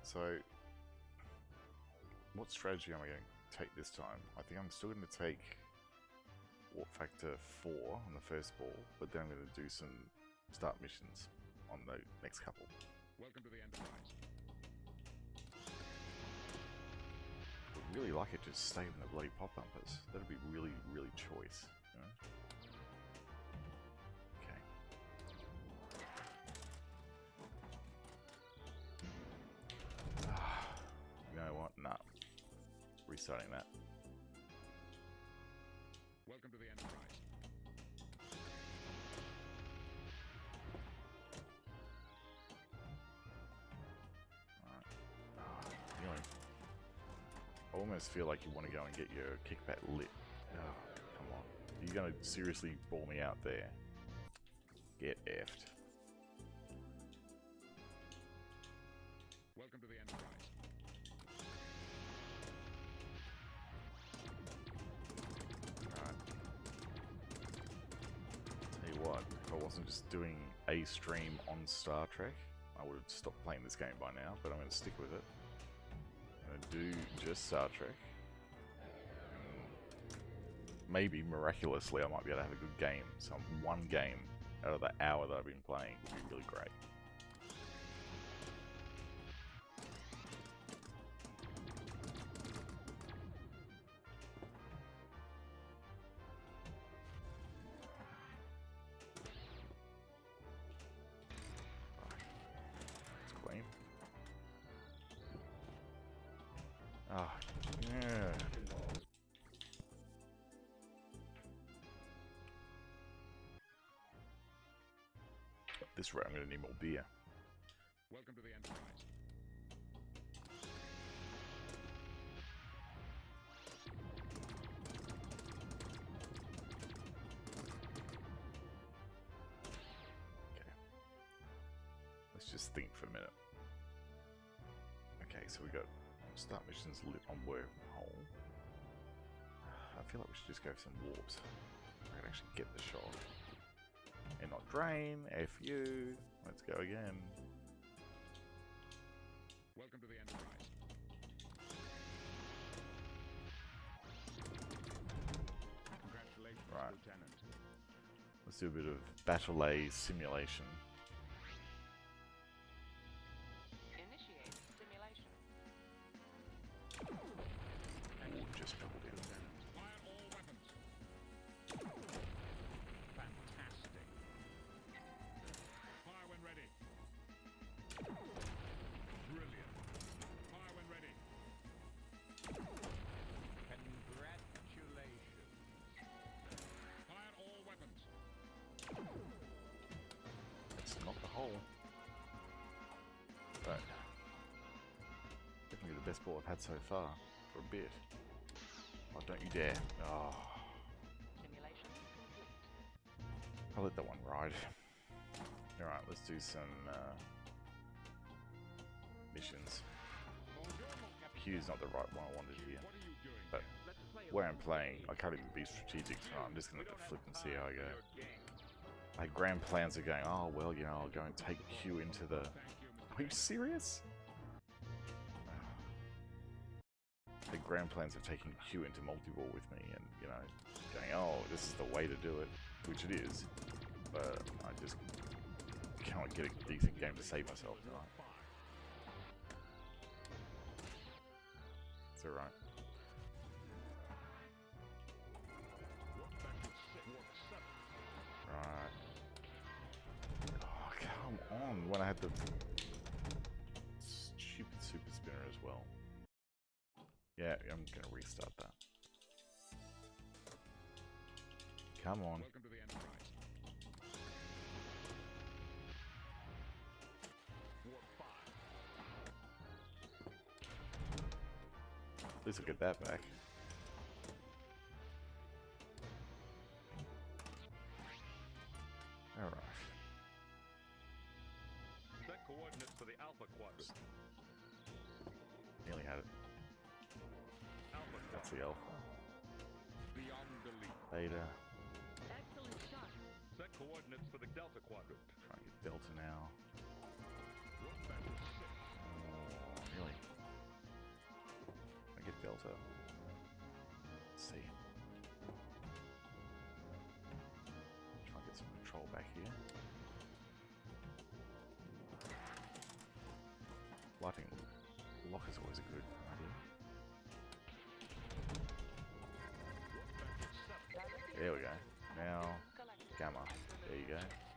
So, what strategy am I going to take this time? I think I'm still going to take warp factor 4 on the first ball, but then I'm going to do some start missions on the next couple. Welcome to the Enterprise. I would really like it to stay in the bloody pop bumpers. That would be really, really choice. You know? Okay. You know what? Nah. Restarting that. Welcome to the Enterprise. I almost feel like you want to go and get your kickback lit. Oh, come on. Are you going to seriously ball me out there? Get effed. Welcome to the Enterprise. Alright. Tell you what, if I wasn't just doing a stream on Star Trek, I would have stopped playing this game by now, but I'm going to stick with it. I'm going to do just Star Trek. Maybe, miraculously, I might be able to have a good game. Some one game out of the hour that I've been playing would be really great. It's clean. Ah, yeah. This round I'm going to need more beer. Welcome to the Enterprise. Okay. Let's just think for a minute. Okay, so we got start missions lit on wormhole. I feel like we should just go for some warps. I can actually get the shot. And not drain. F you. Let's go again. Welcome to the Enterprise. Congratulations, Right. Lieutenant. Let's do a bit of battle A simulation. Initiate simulation. Ooh, just doubled in. Fire all weapons. Fantastic. Fire when ready. Brilliant. Fire when ready. Congratulations. Fire all weapons. It's not the hole. But definitely the best ball I've had so far for a bit. Oh, don't you dare. Oh, Simulation complete. I'll let that one ride. Alright, let's do some missions. Q's not the right one I wanted here. What are you doing? But where I'm playing, I can't even be strategic, so I'm just going to flip and see how I go. My grand plans are going, oh, well, you know, I'll go and take Q into the... Are you serious? The grand plans of taking Q into multi-ball with me and, you know, going, oh, this is the way to do it, which it is. But I just cannot get a decent game to save myself tonight. It's alright. Right. Oh, come on, when I had the stupid super spinner as well. Yeah, I'm gonna restart that. Come on. Welcome to the Enterprise. Warp 5. At least I'll get that back. Alright. Set coordinates for the Alpha Quadrant. Nearly had it. Alpha That's Quadrant. the alpha. Beyond delete. Beta. Excellent shot. Set coordinates for the Delta Quadrant. Trying to get Delta now. Warp factor 6. Oh, water. Let's see. Try and get some control back here. Lighting lock is always a good idea. There we go. Now, gamma. There you go.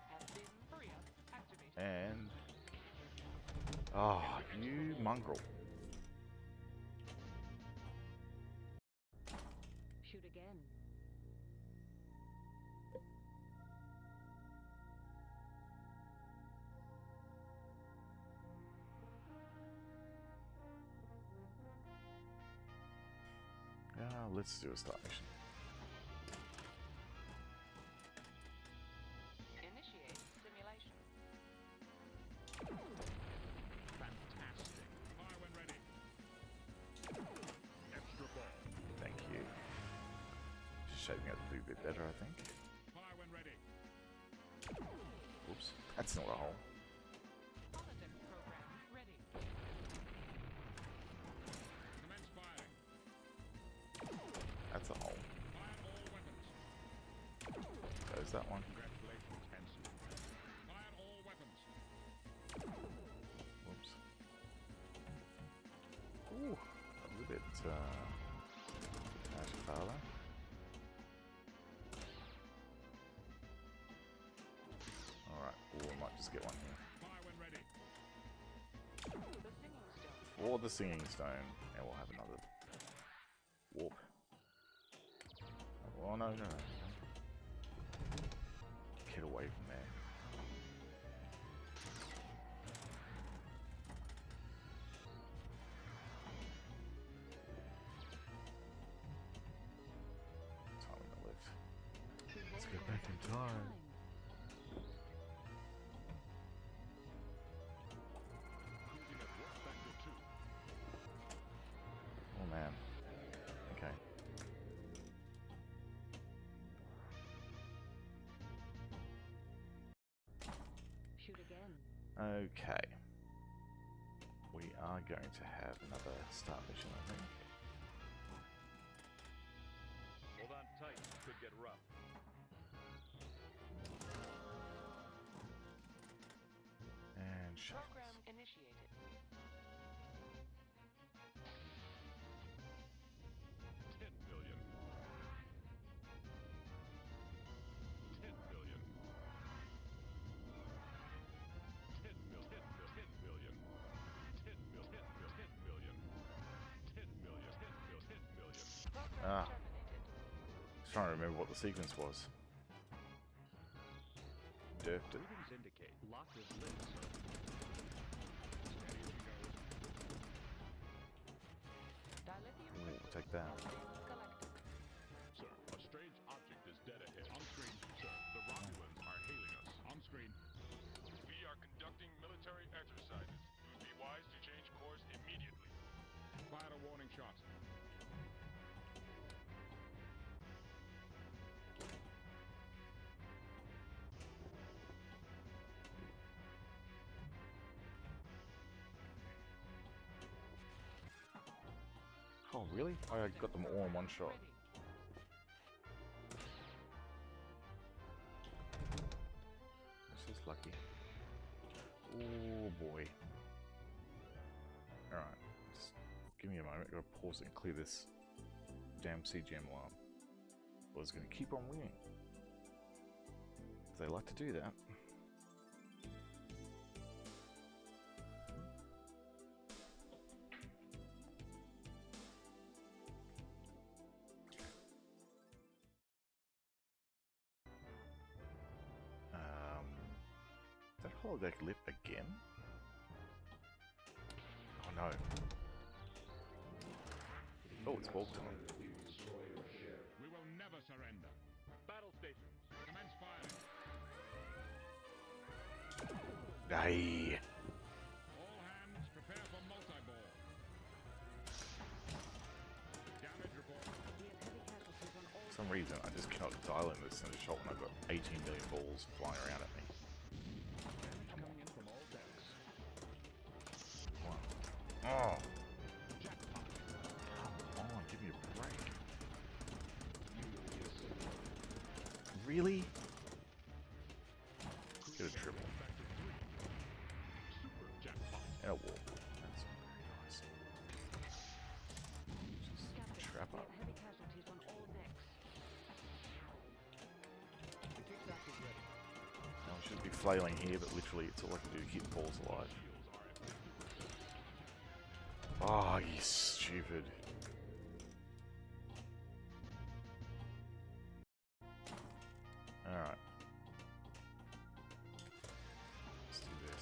And... oh, you mongrel. Shoot again. Let's do a start mission. Initiate simulation. Fantastic. Fire when ready. Extra ball. Thank you. Just shaping up to be a bit better, I think. Fire when ready. Oops, that's not a hole. Holodeck program ready. Commence firing. That's a hole. Fire all weapons. Goes that one. Congratulations, Henson. Fire all weapons. Whoops. Ooh, a little bit magic father. Alright, ooh, I might just get one here. Fire when ready. The singing stone. For the singing stone, and we'll have another warp. Oh no, no, no. Get away from there. Time on the lift. Let's get back in time. Cruising at warp factor 2. Oh man. Okay. Shoot again. Okay. We are going to have another start mission, I think. Hold on tight. Could get rough. And shuffles. Program initiated. 10 billion. 10 billion. 10 billion. 10 billion. 10 billion. 10 billion. 10 billion. 10 billion. Program Ah. terminated. Just trying to remember what the sequence was. Derped it. Readings indicate lock is lit, sir. Steady as she goes. Dilithium Ooh, crystals take that. have been collected. Sir, a strange object is dead ahead. On screen, sir. The Romulans are hailing us. On screen. We are conducting military exercises. It would be wise to change course immediately. Fire a warning shot. Oh, really? I got them all in one shot. Ready. This is lucky. Oh boy. Alright, just give me a moment. Gotta pause it and clear this damn CGM alarm. Well, it's gonna keep on ringing. They like to do that. That holodeck lit again? Oh no. Oh, it's bulk time. We will never surrender. Battle stations. Commence firing. Aye. All hands prepare for multi-ball. Damage report. We have heavy casualties on all. For some reason, I just cannot dial in this in a shot when I've got 18 million balls flying around at me. Damage coming in from all decks. Oh, Jackpot. come on. Really? Get a triple. Super jackpot. And a wall. That's very nice. Just Captain, trap we up. have heavy casualties on all decks. The kickback is ready. Now we should be flailing here, but literally it's all I can do to keep balls alive. Shields are at 50%. Oh, you stupid. Alright. Let's do this.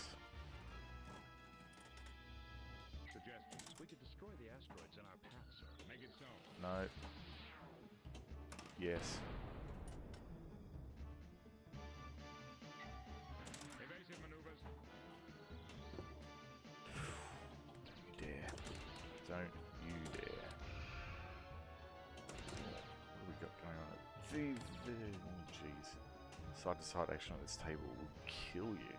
Suggestions. We could destroy the asteroids in our path, sir. Make it so. No. Yes. Evasive maneuvers. Don't you dare. Don't you dare. What have we got going on? Oh, jeez. Side-to-side action on this table will kill you.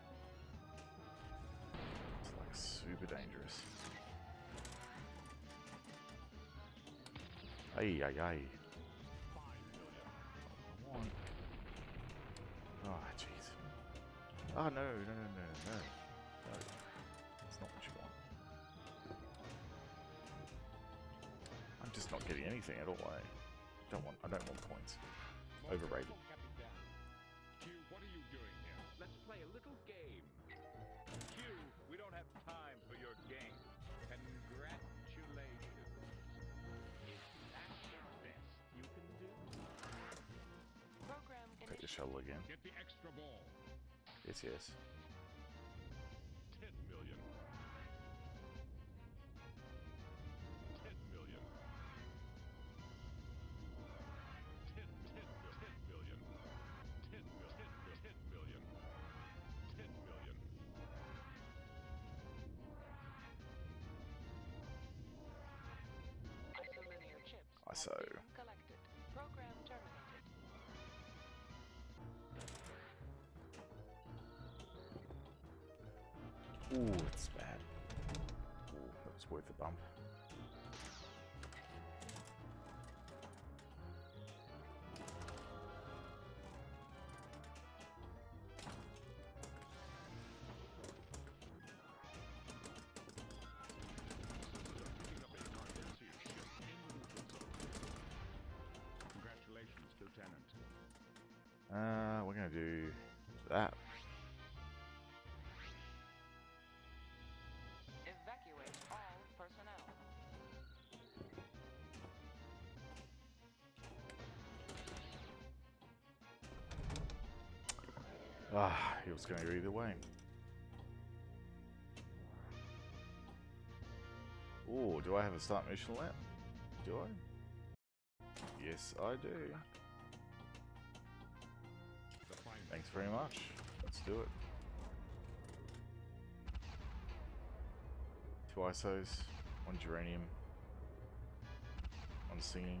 It's like super dangerous. Ay, ay, ay. 5 million. Come on. Oh, jeez. Oh, no, no, no, no, no. No. That's not what you want. I'm just not getting anything at all, eh? I don't want points. Overrated. Q, what are you doing here? Let's play a little game. Q, we don't have time for your game. Congratulations. Is that the best you can do? Program Take the initiated. shuttle again. Get the extra ball. Yes, yes. 10 million. 10 million. 10 million. 10 million. 10 million. Isolinear chips. ISO. have been collected. Program terminated. Ooh, it's bad. Ooh, that was worth the bump. Congratulations, Lieutenant. We're gonna do that. Evacuate all personnel. Ah, it was gonna go either way. Ooh, do I have a start mission lap? Do I? Yes, I do. The final Thanks very much. Let's do it. 2 ISOs, 1 geranium, 1 singing.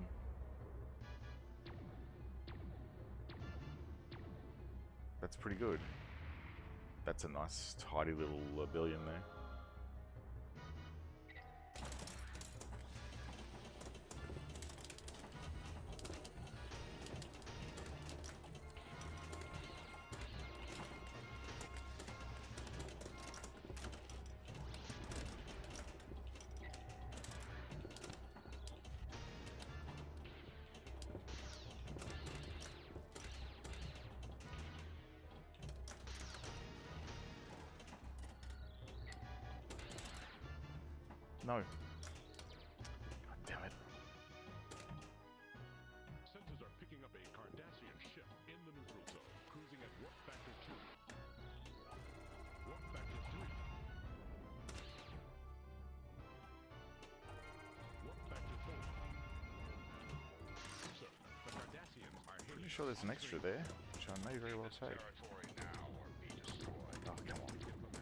That's pretty good. That's a nice, tidy little billion there. No. God damn it. sensors are picking up a Cardassian ship in the neutral zone, cruising at warp factor 2. Warp factor 3. Warp factor 4. Sir, the Cardassians are here. Pretty sure there's an extra there, which I may very well take. Territory now or be destroyed. Oh, come on.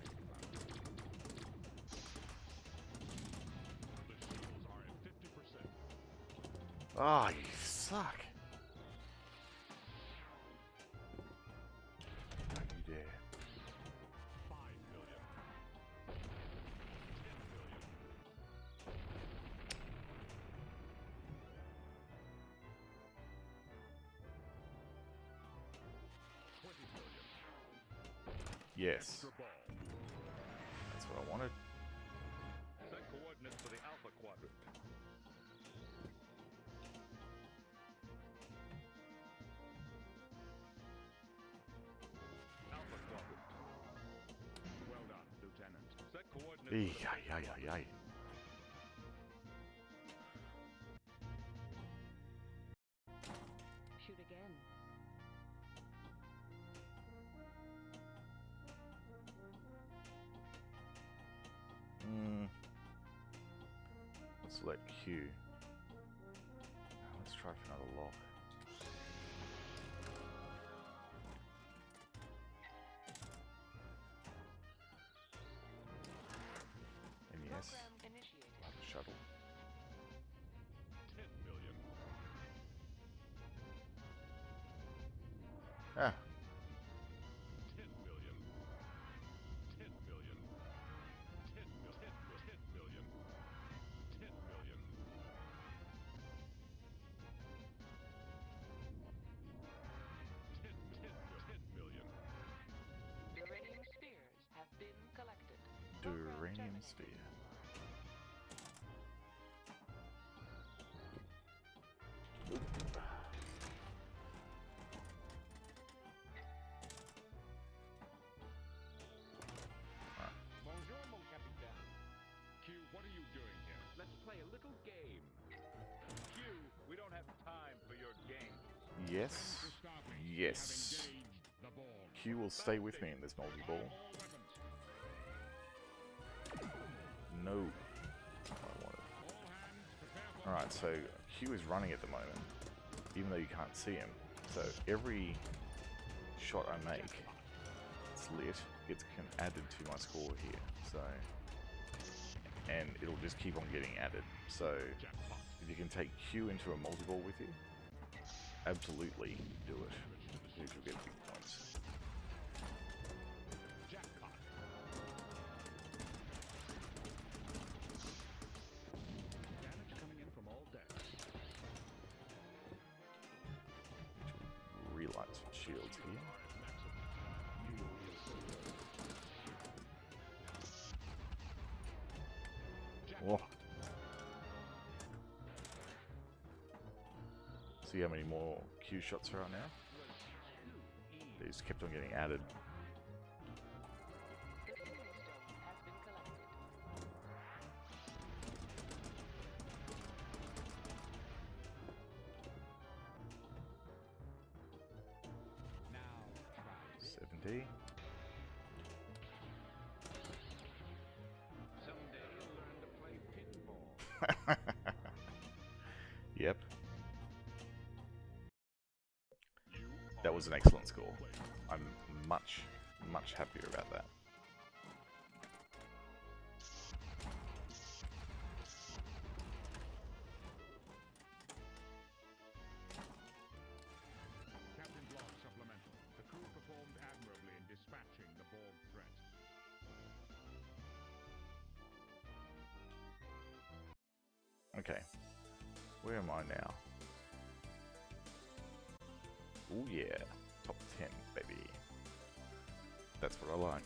The shields are at 50%. Ah, you suck. Don't you dare. 5 million. 10 million. Yes. extra ball. That's what I wanted. Set coordinates for the Alpha Quadrant. Alpha Quadrant. Well done, Lieutenant. Set coordinates for the Beta Quadrant. Shoot again. Let's let Q. Let's try for another lock. And yes, Program initiated. shuttle. 10 million. Ah, 10 million. 10 million. 10 million. 10 million. 10 million. 10 million. Uranium spheres have been collected. Program Duranium terminated. sphere. Bonjour, mon capitaine. Q, what are you doing here? Let's play a little game. Q, we don't have time for your game. Yes. Yes. Q will stay with me in this multi-ball. No. I want it. Alright, so Q is running at the moment, even though you can't see him. So every shot I make, it's lit, gets added to my score here. So, and it'll just keep on getting added. So if you can take Q into a multi-ball with you, absolutely do it, because you'll get big points. Damage coming in from all decks. Relight some shields here. Oh. See how many more Q shots are out now? They just kept on getting added. The Fuel Stone has been collected. Now try this. 70. Someday you'll learn to play pinball. Yep. That was an excellent score. I'm much, much happier about that. Captain Block supplemental. The crew performed admirably in dispatching the Borg threat. Okay. Where am I now? Oh yeah. Top 10, baby. That's what I like.